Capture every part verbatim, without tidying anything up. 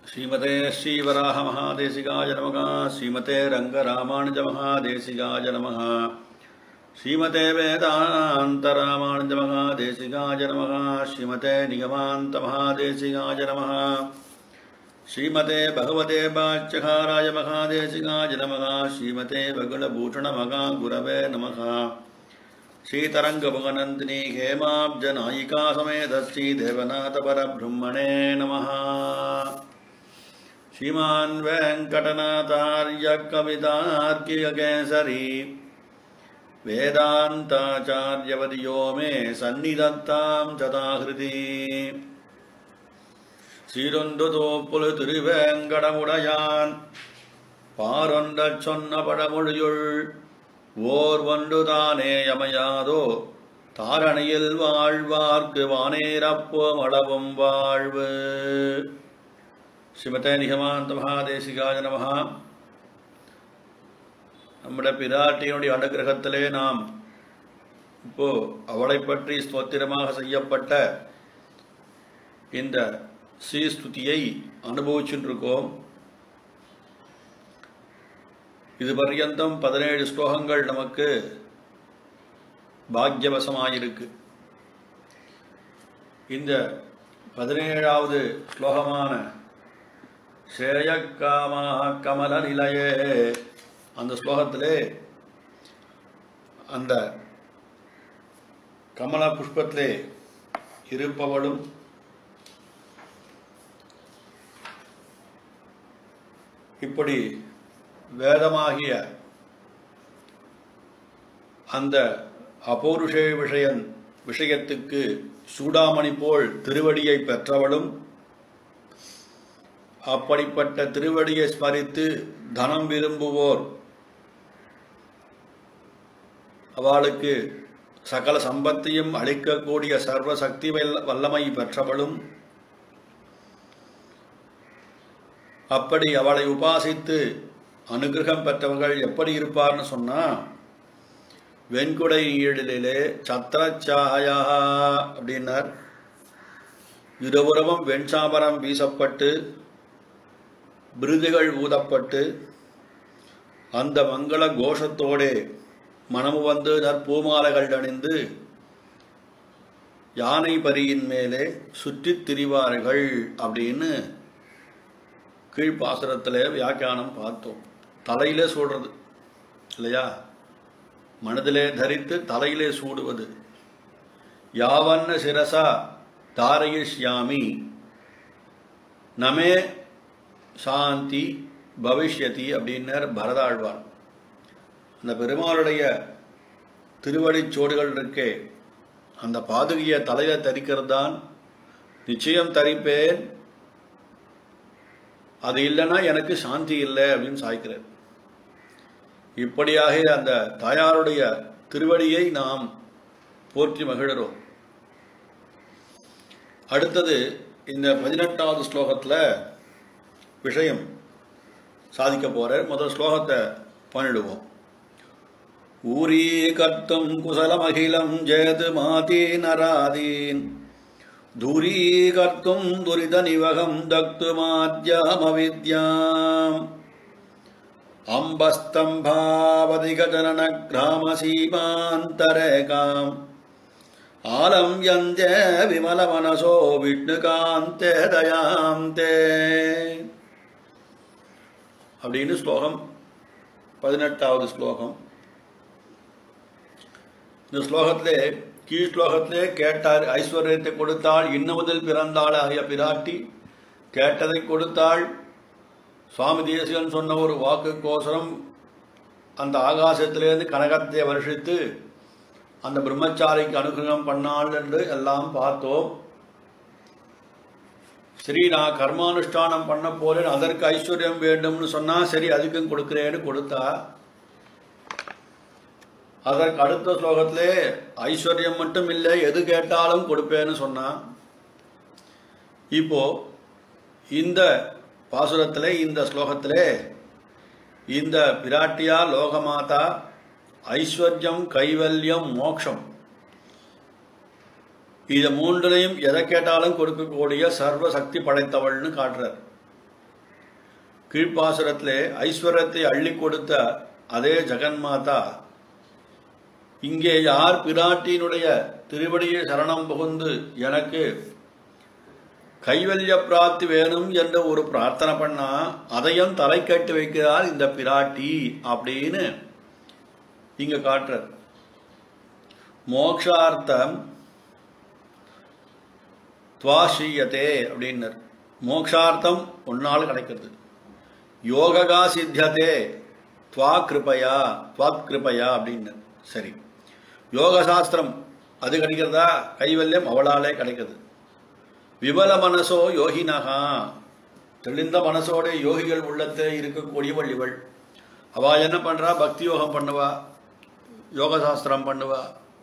श्रीमते श्रीवराह महादेशिकाय नमः। श्रीमते रंगरामानुज महादेशिकाय नमः। श्रीमते वेदांत रामानुज महादेशिकाय नमः। श्रीमते निगमान्त महादेशिकाय नमः। श्रीमते भगवते बाच्यकाराय महादेशिकाय नमः। श्रीमते भगुलभूषण महागुरवे नमः। श्रीतरंगभुवनन्दिनी हेमाब्जनायिका समेत श्री देवनाथ परब्रह्मणे नमः। श्रीमान् वेंकटनाथार्य कवितार्किककेसरी वेदान्ताचार्यवर्यो मे सन्निधत्तां सदाहृति। சீரொன்றுதோப்புலு திருவேங்கடமுடையான் பாரொன்றச் சொன்ன பழமொழியுள் ஓர் ஒன்றுதானே யமையாதோ தாரணியில் வாழ்வார்க்கு வானேரப்போம் அளவும் வாழ்வு. ஸ்ரீமதே நிகமாந்த மகாதேசிகாய நமஹ. நம்முடைய பிராட்டியினுடைய அனுகிரகத்திலே நாம் இப்போ அவளை பற்றி ஸ்தோத்திரமாக செய்யப்பட்ட இந்த ஸ்ரீஸ்துதியை அனுபவிச்சுருக்கோம். இது பர்யந்தம் பதினேழு ஸ்லோகங்கள் நமக்கு பாக்யவசமாயிருக்கு. இந்த பதினேழாவது ஸ்லோகமான ஸ்ரேயக்காமாக கமல நிலையே, அந்த ஸ்லோகத்திலே அந்த கமல புஷ்பத்திலே இருப்பவளும் இப்படி வேதமாகிய அந்த அபௌருஷே விஷயன் விஷயத்துக்கு சூடாமணி போல் திருவடியை பெற்றவளும், அப்படிப்பட்ட திருவடியை ஸ்மரித்து தனம் விரும்புவோர் அவளுக்கு சகல சம்பத்தையும் அளிக்கக்கூடிய சர்வ சக்தி வல்லமை பெற்றவளும், அப்படி அவளை உபாசித்து அனுகிரகம் பெற்றவர்கள் எப்படி இருப்பார்னு சொன்னா, வெண்குடை ஈழலிலே சத்திரச்சாயா அப்படின்னார். இருபுறமும் வெண்சாபரம் வீசப்பட்டு விருதுகள் ஊதப்பட்டு அந்த மங்கள கோஷத்தோடே மனமு வந்து நற்பூமாலைகள் அணிந்து யானை பரியின் மேலே சுற்றித் திரிவார்கள் அப்படின்னு கீழ்ப்பாசுரத்திலே வியாக்கியானம் பார்த்தோம். தலையிலே சூடுறது இல்லையா, மனதிலே தரித்து தலையிலே சூடுவது. யாவன்ன சிரசா தாரயிஷ்யாமி நமே சாந்தி பவிஷ்யதி அப்படின்னர் பரதாழ்வார். அந்த பெருமாளுடைய திருவடிச்சோடுகள் இருக்கே, அந்த பாதுகையை தலையை தரிக்கிறது தான் நிச்சயம் தரிப்பேன், அது இல்லைன்னா எனக்கு சாந்தி இல்லை அப்படின்னு சாய்க்கிறார். இப்படியாக அந்த தாயாருடைய திருவடியை நாம் போற்றி மகிழறோம். அடுத்தது இந்த பதினெட்டாவது ஸ்லோகத்தில் விஷயம் சாதிக்க போற. முதல் ஸ்லோகத்தை பண்ணிடுவோம். ஊரீ கர்த்தும் குசலமகிலம் ஜெயது மாதீ நராதீன் தூரீ கர்த்தும் துரித நிவகம் தக்து மாத்யாமவித்யாம் அம்பஸ்தம்பாவதிகஜனன கிராம சீமாந்தரேகாம் ஆலம் யந்தே விமல மனசோ விஷ்ணுகாந்தே தயாந்தே அப்படின்னு ஸ்லோகம் பதினெட்டாவது ஸ்லோகம். இந்த ஸ்லோகத்திலே கீழ் ஸ்லோகத்திலே கேட்டார், ஐஸ்வர்யத்தை கொடுத்தாள், இன்னமுதல் பிறந்தாள் ஆகிய பிராட்டி கேட்டதை கொடுத்தாள். சுவாமி தேசிகன் சொன்ன ஒரு வாக்குக்கோசரம் அந்த ஆகாசத்திலிருந்து கனகத்தை வருஷித்து அந்த பிரம்மச்சாரிக்கு அனுகிரகம் பண்ணாள் என்று எல்லாம் பார்த்தோம். சரி, நான் கர்மானுஷ்டானம் பண்ண போறேன், அதற்கு ஐஸ்வர்யம் வேண்டும்னு சொன்னா சரி அதுக்கும் கொடுக்கிறேன்னு கொடுத்தா. அதற்கு அடுத்த ஸ்லோகத்திலே ஐஸ்வர்யம் மட்டும் இல்லை, எது கேட்டாலும் கொடுப்பேன்னு சொன்னா. இப்போ இந்த பாசுரத்திலே இந்த ஸ்லோகத்திலே இந்த பிராட்டியா லோகமாதா ஐஸ்வர்யம் கைவல்யம் மோட்சம் இது மூன்றையும் எதை கேட்டாலும் கொடுக்கக்கூடிய சர்வ சக்தி படைத்தவள்னு காட்டுறார். கீழ்ப்பாசுரத்திலே ஐஸ்வர்யத்தை அள்ளி கொடுத்த அதே ஜெகன்மாதா இங்கே யார் பிராட்டியினுடைய திருவடியை சரணம் புகுந்து எனக்கு கைவல்ய பிராப்தி வேணும் என்ற ஒரு பிரார்த்தனை பண்ணா அதையும் தலை கட்டி வைக்கிறார் இந்த பிராட்டி அப்படின்னு இங்க காட்டுறார். மோக்ஷார்த்தம் துவாஷீயத்தே அப்படின்னர். மோக்ஷார்த்தம் ஒன்னால கிடைக்கிறது. யோககா சித்தியதே துவா கிருபையா துவாத் கிருபையா அப்படின்னு. சரி, யோக சாஸ்திரம் அது கிடைக்கிறதா? கைவல்யம் அவளாலே கிடைக்கிறது. விபல மனசோ யோகினகா, தெளிந்த மனசோட யோகிகள் உள்ளத்தை இருக்கக்கூடியவள் இவள். அவ என்ன பண்றா? பக்தி யோகம் பண்ணுவா, யோக சாஸ்திரம் பண்ணுவா.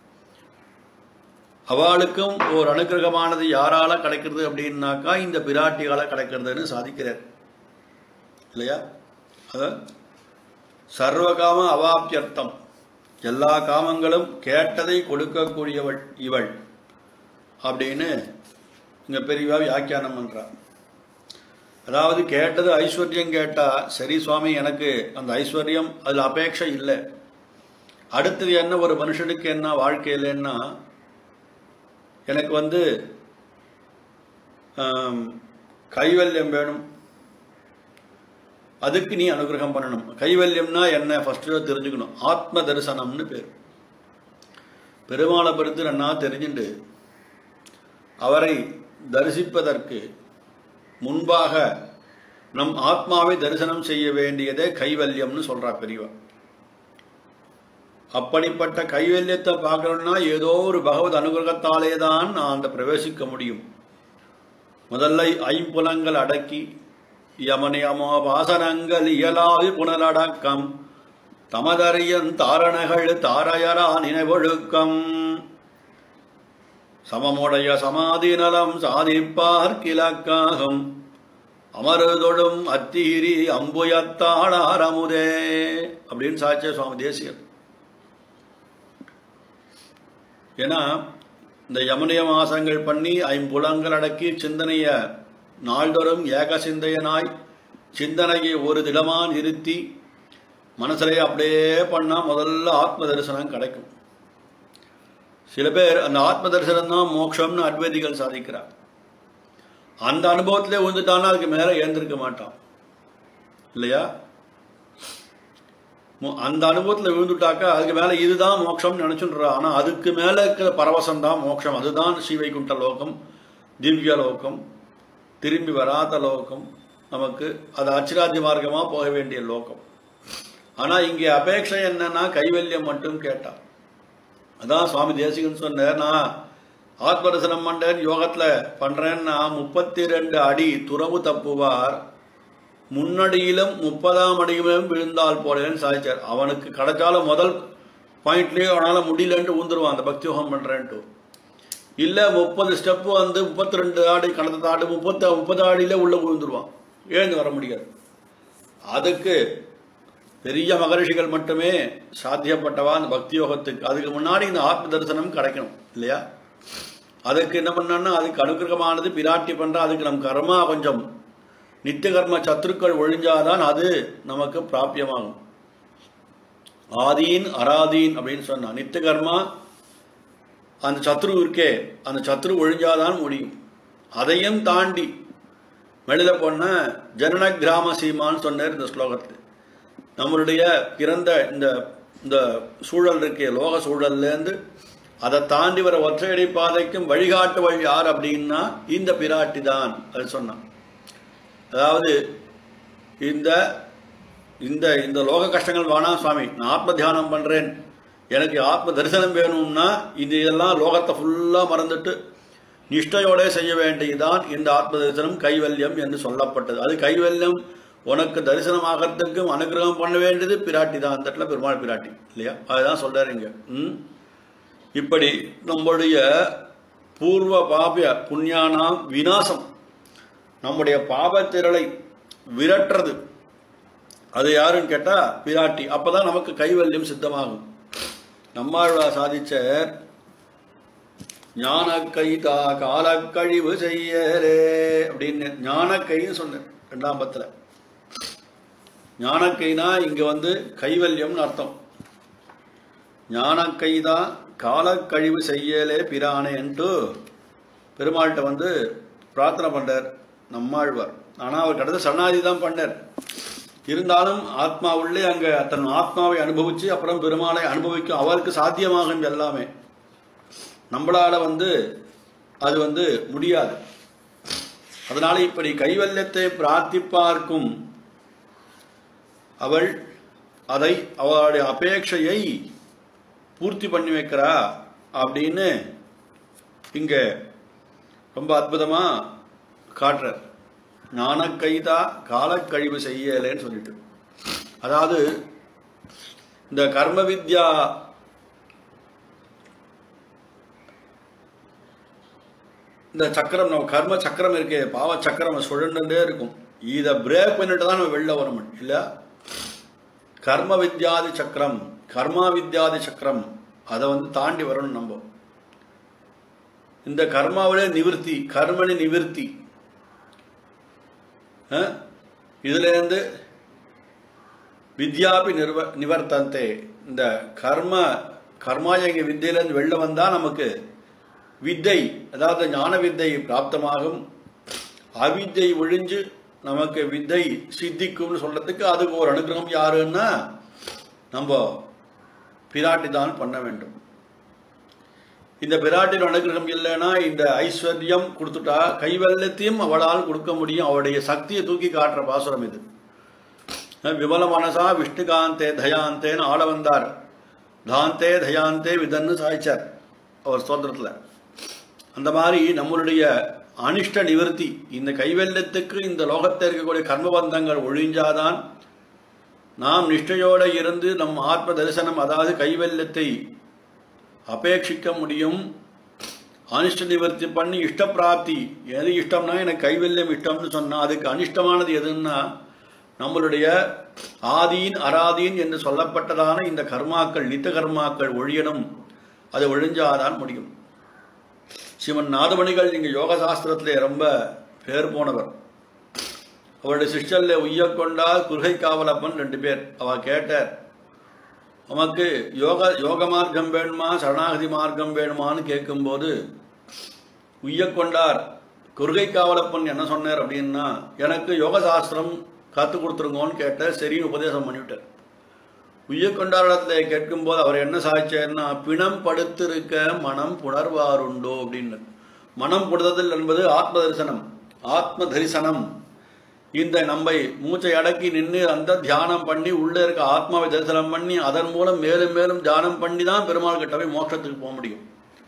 அவளுக்கும் ஒரு அனுகிரகமானது யாரால கிடைக்கிறது அப்படின்னாக்கா இந்த பிராட்டியால கிடைக்கிறதுன்னு சாதிக்கிறார் இல்லையா? அத சர்வகாம அவாப்தியர்த்தம், எல்லா காமங்களும் கேட்டதை கொடுக்கக்கூடியவள் இவள் அப்படின்னு இங்க பெரியவா வியாக்கியானம் பண்றா. அதாவது கேட்டது ஐஸ்வர்யம் கேட்டா, சரி சுவாமி எனக்கு அந்த ஐஸ்வர்யம் அதுல அபேட்சை இல்லை. அடுத்தது என்ன ஒரு மனுஷனுக்கு என்ன வாழ்க்கையிலன்னா, எனக்கு வந்து கைவல்யம் வேணும், அதுக்கு நீ அனுகிரகம் பண்ணணும். கைவல்யம்னா என்ன ஃபர்ஸ்ட் தெரிஞ்சுக்கணும். ஆத்ம தரிசனம்னு பேர். பெருமாளை படுத்து நன்னா தெரிஞ்சுட்டு அவரை தரிசிப்பதற்கு முன்பாக நம் ஆத்மாவை தரிசனம் செய்ய வேண்டியதே கைவல்யம்னு சொல்றா பெரியவா. அப்படிப்பட்ட கைவல்யத்தை பார்க்கணும்னா ஏதோ ஒரு பகவத் அனுகிரகத்தாலே தான் நான் அந்த பிரவேசிக்க முடியும். முதல்ல ஐம்புலங்கள் அடக்கி யமனியமோ வாசனங்கள் இயலாது புனரடக்கம் தமதறியன் தாரணகள் தாரையரா நினைவொழுக்கம் சமமுடைய சமாதி நலம் சாதிப்பார் கிழக்காகும் அமருதொடும் அத்தீரி அம்புயத்தாளாரமுதே அப்படின்னு சாட்சிய சுவாமி தேசிகர். ஏன்னா இந்த யமுனிய மாசங்கள் பண்ணி ஐம்புலங்கள் அடக்கி சிந்தனைய நாள்தோறும் ஏக சிந்தையனாய் சிந்தனையை ஒரு திடமா நிறுத்தி மனசுலேயே அப்படியே பண்ணா முதல்ல ஆத்ம தரிசனம் கிடைக்கும். சில பேர் அந்த ஆத்ம தரிசனம் தான் மோட்சம்னு அத்வைதிகள் சாதிக்கிறார். அந்த அனுபவத்திலே வந்துட்டானா அதுக்கு மேல ஏந்திருக்க மாட்டான் இல்லையா? அந்த அனுபவத்தில் விழுந்துட்டாக்கா அதுக்கு மேல இதுதான் மோட்சம் நினைச்சுன்றா. ஆனா அதுக்கு மேல இருக்கிற பரவசம் தான் மோட்சம். அதுதான் ஸ்ரீவைகுண்ட லோகம், திவ்ய லோகம், திரும்பி வராத லோகம், நமக்கு அது அச்சிராஜ்ய மார்க்கமா போக வேண்டிய லோகம். ஆனா இங்கே அபேட்சை என்னன்னா கைவல்யம் மட்டும் கேட்டா. அதான் சுவாமி தேசிகன் சொன்னார், நான் ஆத்மதரிசனம் பண்றேன் யோகத்துல பண்றேன்னா முப்பத்தி ரெண்டு அடி துறவு தப்புவார், முன்னடியிலும் முப்பதாம் அடியிலும் விழுந்தால் போலேன்னு சாதிச்சார். அவனுக்கு கிடைச்சாலும் முதல் பாயிண்ட்லயே அவனால முடியலன்ட்டு ஊந்துருவான் அந்த பக்தி யோகம் பண்றேன்ட்டு. இல்ல முப்பது ஸ்டெப்பு வந்து முப்பத்தி ரெண்டு ஆடி கடந்த ஆடு முப்பத்தி முப்பது ஆடியில உள்ள விழுந்துருவான், எழுந்து வர முடியாது. அதுக்கு பெரிய மகரிஷிகள் மட்டுமே சாத்தியப்பட்டவா அந்த பக்தி யோகத்துக்கு. அதுக்கு முன்னாடி இந்த ஆத்ம தரிசனம் கிடைக்கணும் இல்லையா? அதுக்கு என்ன பண்ணா அதுக்கு அனுகிரகமானது பிராட்டி பண்றா. அதுக்கு நம் கர்மா கொஞ்சம் நித்திய கர்ம சத்துருக்கள் ஒழிஞ்சாதான் அது நமக்கு பிராபியமாகும். ஆதீன் அராதீன் அப்படின்னு சொன்னா நித்திய கர்மா அந்த சத்ரு இருக்கே அந்த சத்ரு ஒழிஞ்சாதான் முடியும். அதையும் தாண்டி வெளியில போன ஜனன கிராம சீமான்னு சொன்னார் இந்த ஸ்லோகத்தில். நம்மளுடைய பிறந்த இந்த இந்த சூழல் இருக்கே லோக சூழல்ல இருந்து அதை தாண்டி வர ஒற்றையடி பாதைக்கும் வழிகாட்டுவள் யார் அப்படின்னா இந்த பிராட்டி தான். அது சொன்னான். அதாவது இந்த இந்த இந்த லோக கஷ்டங்கள் வேணாம் சுவாமி, நான் ஆத்ம தியானம் பண்றேன், எனக்கு ஆத்ம தரிசனம் வேணும்னா இது இதெல்லாம் லோகத்தை ஃபுல்லா மறந்துட்டு நிஷ்டையோட செய்ய வேண்டியதுதான் இந்த ஆத்ம தரிசனம் கைவல்யம் என்று சொல்லப்பட்டது. அது கைவல்யம் உனக்கு தரிசனம் ஆகிறதுக்கும் அனுகிரகம் பண்ண வேண்டியது பிராட்டி தான். அந்த இடத்துல பெருமாள் பிராட்டி இல்லையா? அதுதான் சொல்றாரு இங்க. ம் இப்படி நம்முடைய பூர்வ பாபிய புண்ணியானாம் விநாசம், நம்முடைய பாபத்திரளை விரட்டுறது அது யாருன்னு கேட்டா பிராட்டி. அப்பதான் நமக்கு கைவல்யம் சித்தமாகும். நம்மாழ்வார் சாதிச்ச ஞான கைதா காலக்கழிவு செய்யரே அப்படின்னு ஞான கைன்னு சொன்ன ரெண்டாம் பத்துல. ஞானக்கைனா இங்க வந்து கைவல்யம்னு அர்த்தம். ஞானக்கைதான் காலக்கழிவு செய்யலே பிரானேன்ட்டு பெருமாள்கிட்ட வந்து பிரார்த்தனை பண்ணார் நம்மாழ்வார். ஆனால் அவர் கடந்த சரணாதி தான் பண்ணார். இருந்தாலும் ஆத்மா உள்ளே அங்கே தன் ஆத்மாவை அனுபவிச்சு அப்புறம் பெருமாளை அனுபவிக்கும் அவருக்கு சாத்தியமாகும் எல்லாமே. நம்மளால வந்து அது வந்து முடியாது. அதனால இப்படி கைவல்யத்தை பிரார்த்திப்பார்க்கும் அவள் அதை அவளுடைய அபேட்சையை பூர்த்தி பண்ணி வைக்கிறா அப்படின்னு இங்க ரொம்ப அற்புதமா காட்டுற. ஞானக்கைதா காலக்கழிவு செய்யலேன்னு சொல்லிட்டு, அதாவது இந்த கர்ம வித்யா இந்த சக்கரம் நம்ம கர்ம சக்கரம் இருக்கே, பாவ சக்கரம் சுழண்டே இருக்கும். இதை பிரேக் பண்ணிட்டு தான் நம்ம வெளில வர முடியும் இல்ல. கர்ம வித்யாதி சக்கரம், கர்மா வித்யாதி சக்கரம், அதை வந்து தாண்டி வரணும் நம்ம. இந்த கர்மாவிலே நிவர்த்தி, கர்மணி நிவர்த்தி, இதுல இருந்து வித்யாபி நிர்வ நிவர்த்தந்தே. இந்த கர்ம கர்மாயங்க வித்தியிலிருந்து வெளில வந்தா நமக்கு வித்தை, அதாவது ஞான வித்தை பிராப்தமாகும். அவித்தை ஒழிஞ்சு நமக்கு வித்தை சித்திக்கும்னு சொல்றதுக்கு அதுக்கு ஒரு அனுகிரகம் யாருன்னா நம்ம பிராட்டி தான் பண்ண வேண்டும். இந்த பிராட்டின் அனுகிரகம் இல்லைன்னா இந்த ஐஸ்வர்யம் கொடுத்துட்டா கைவல்லத்தையும் அவளால் கொடுக்க முடியும். அவளுடைய சக்தியை தூக்கி காட்டுற பாசுரம் இது. விமல மனசா விஷ்ணுகாந்தே தயாந்தேன்னு ஆள வந்தார். தாந்தே தயாந்தே விதன்னு சாய்ச்சார் அவர் ஸ்தோத்திரத்தில். அந்த மாதிரி நம்மளுடைய அனிஷ்ட நிவர்த்தி, இந்த கைவல்லத்துக்கு இந்த லோகத்தில் இருக்கக்கூடிய கர்மபந்தங்கள் ஒழிஞ்சாதான் நாம் நிஷ்டையோடு இருந்து நம் ஆத்ம தரிசனம், அதாவது கைவல்லத்தை அபேட்சிக்க முடியும். அனிஷ்ட நிவர்த்தி பண்ணி இஷ்டப்பிராப்தி, எது இஷ்டம்னா எனக்கு கைவல்யம் இஷ்டம்னு சொன்னால் அதுக்கு அனிஷ்டமானது எதுன்னா நம்மளுடைய ஆதீன் அராதீன் என்று சொல்லப்பட்டதான இந்த கர்மாக்கள், நித்த கர்மாக்கள் ஒழியணும். அது ஒழிஞ்சாதான் முடியும். சிவன் நாதமணிகள் இங்கே யோக சாஸ்திரத்திலே ரொம்ப பேர் போனவர். அவருடைய சிஷ்டல்ல உய்யக்கொண்டால் குருகை காவலப்பன் ரெண்டு பேர். அவ கேட்டார், உமக்கு யோக யோக மார்க்கம் வேணுமா சரணாகதி மார்க்கம் வேணுமான்னு கேட்கும்போது உய்யக்கொண்டார் குருகை காவலப்பன் என்ன சொன்னார் அப்படின்னா, எனக்கு யோக சாஸ்திரம் கற்றுக் கொடுத்துருங்கோன்னு கேட்டார். சரின்னு உபதேசம் பண்ணிவிட்டார். உய்யக்கொண்டாரிடத்தில் கேட்கும்போது அவர் என்ன சாய்ச்சார்னா, பிணம் படுத்திருக்க மனம் புணர்வாருண்டோ அப்படின்னு. மனம் புடுதல் என்பது ஆத்ம தரிசனம். ஆத்ம தரிசனம் இந்த நம்மை மூச்சை அடக்கி நின்று அந்த தியானம் பண்ணி உள்ளே இருக்க ஆத்மாவை தரிசனம் பண்ணி அதன் மூலம் மேலும் மேலும் தியானம் பண்ணி தான் பெருமாள் கிட்ட போய் மோட்சத்துக்கு போக முடியும்.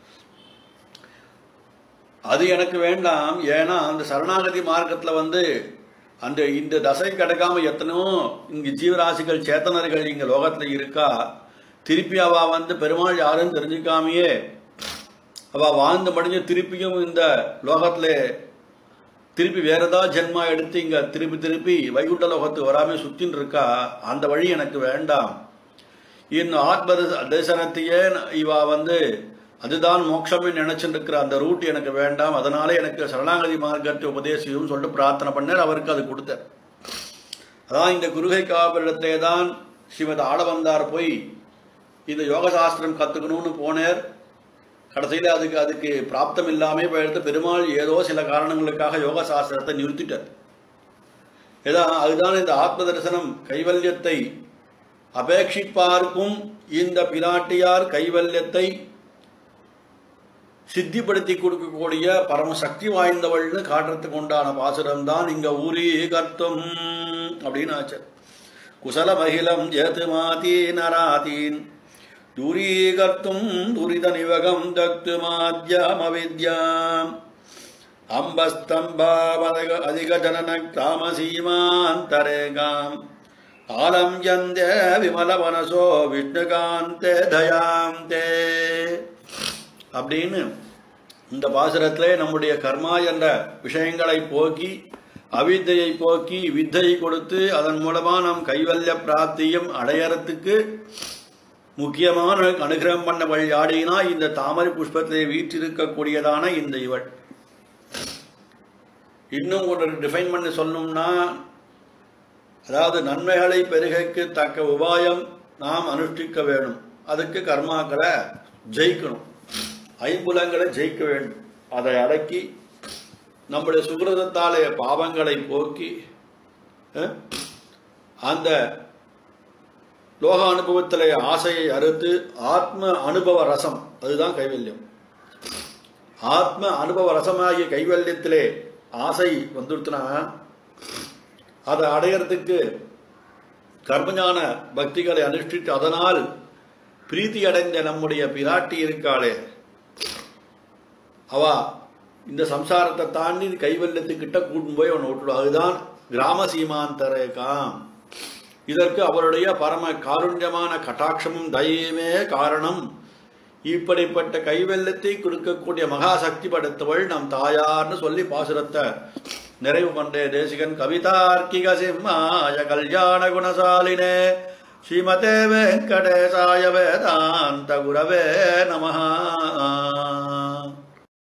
அது எனக்கு வேண்டாம். ஏன்னா அந்த சரணாகதி மார்க்கத்தில் வந்து அந்த இந்த தசை கிடைக்காம எத்தனையோ இங்கே ஜீவராசிகள் சேத்தனர்கள் இங்கே லோகத்தில் இருக்கா. திருப்பி அவ வந்து பெருமாள் யாருன்னு தெரிஞ்சுக்காமையே அவ வாழ்ந்து முடிஞ்சு திருப்பியும் இந்த லோகத்தில் திருப்பி வேற ஏதாவது ஜென்மா எடுத்து இங்க திருப்பி திருப்பி வைகுண்ட லோகத்துக்கு வராமல் சுத்தின்னு இருக்கா. அந்த வழி எனக்கு வேண்டாம். இன்னும் ஆத்ம தரிசனத்தையே இவா வந்து அதுதான் மோட்சமே நினைச்சுட்டு இருக்கிற அந்த ரூட் எனக்கு வேண்டாம். அதனால எனக்கு சரணாகதி மார்க்கத்தை உபதேசியும் சொல்லிட்டு பிரார்த்தனை பண்ணார். அவருக்கு அது கொடுத்தார். அதான் இந்த குருகை காவலிடத்திலே தான் ஸ்ரீமத் ஆளவந்தார் போய் இந்த யோக சாஸ்திரம் கத்துக்கணும்னு போனார். கடைசியில் அதுக்கு அதுக்கு பிராப்தம் இல்லாமல் போயிடுத்து. பெருமாள் ஏதோ சில காரணங்களுக்காக யோக சாஸ்திரத்தை நிறுத்திட்டார். ஏதா அதுதான் இந்த ஆத்ம தரிசனம் கைவல்யத்தை அபேட்சிப்பார்க்கும் இந்த பிராட்டியார் கைவல்யத்தை சித்திப்படுத்தி கொடுக்கக்கூடிய பரமசக்தி வாய்ந்தவள்னு காட்டுறதுக்கு உண்டான பாசுரம் தான் இங்க ஊரி கர்த்தம் அப்படின்னு ஆச்சு. குசல மகிழம் ஜெது மாதீ நராதீன் தூரீகர்த்தும் துரித நிவகம் தத்து மாத்யாம் அவித்யாம் அம்பஸ்தம்பாவதக அதிக ஜனன காமசீமாந்தரேகாம் ஆலம் யந்தே விமல மனசோ விஷ்ணுகாந்தே தயாந்தே அப்படின்னு இந்த பாசுரத்திலே நம்முடைய கர்மா என்ற விஷயங்களை போக்கி அவித்தையை போக்கி வித்தையை கொடுத்து அதன் மூலமா நம் கைவல்ய பிராப்தியும் அடையறதுக்கு முக்கியமான அனுகிரகம் பண்ண வழியாடினா இந்த தாமரை புஷ்பத்திலே வீற்றிருக்கக்கூடியதான இந்த இவள். இன்னும் ஒரு டிஃபைன் பண்ணி சொல்லணும்னா அதாவது நன்மைகளை பெருகைக்கு தக்க உபாயம் நாம் அனுஷ்டிக்க வேணும். அதுக்கு கர்மாக்களை ஜெயிக்கணும், ஐம்புலங்களை ஜெயிக்க வேண்டும். அதை அடக்கி நம்முடைய சுகிருதத்தாலே பாவங்களை போக்கி அந்த லோக அனுபவத்திலே ஆசையை அறுத்து ஆத்ம அனுபவ ரசம், அதுதான் கைவல்யம். ஆத்ம அனுபவ ரசமாகிய கைவல்யத்திலே ஆசை வந்துடுத்துனா அதை அடையிறதுக்கு கர்மஞான பக்திகளை அனுஷ்டித்து அதனால் பிரீத்தி அடைந்த நம்முடைய பிராட்டி இருக்காளே, அவ இந்த சம்சாரத்தை தாண்டி கைவல்யத்துக்கிட்ட கூட்டும் போய் அவனை விட்டுடும். அதுதான் கிராம சீமாந்தரேகாம். இதற்கு அவருடைய பரம காருண்யமான கட்டாட்சமும் தயமே காரணம். இப்படிப்பட்ட கைவெல்லத்தை கொடுக்கக்கூடிய மகாசக்தி படைத்தவள் நம் தாயார்னு சொல்லி பாசுரத்தை நிறைவு பண்றே தேசிகன். கவிதார்க்கிக சிம்மாய கல்யாண குணசாலினே ஸ்ரீமதே வெங்கடேசாய வேதாந்த குரவே நமஹ.